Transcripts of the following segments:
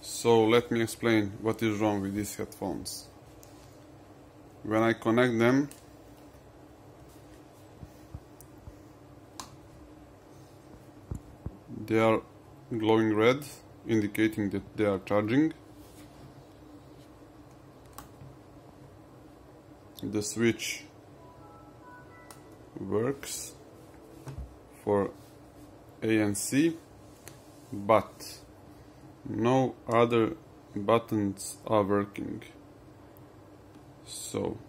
So let me explain what is wrong with these headphones. When I connect them, they are glowing red, indicating that they are charging. The switch works for A and C, but no other buttons are working, so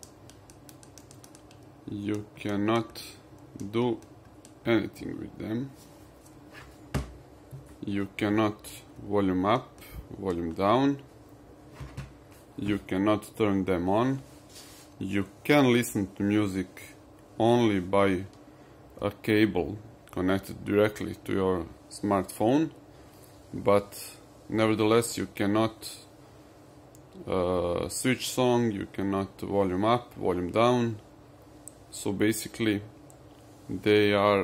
you cannot do anything with them. You cannot volume up, volume down. You cannot turn them on. You can listen to music only by a cable connected directly to your smartphone, but nevertheless you cannot switch song, you cannot volume up, volume down. So basically their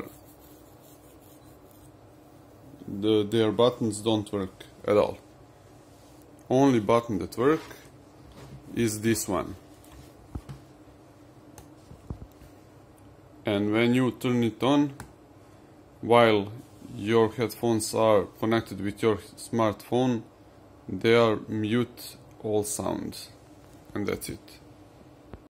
buttons don't work at all. Only button that works is this one. And when you turn it on, while your headphones are connected with your smartphone, they are mute all sound, and that's it.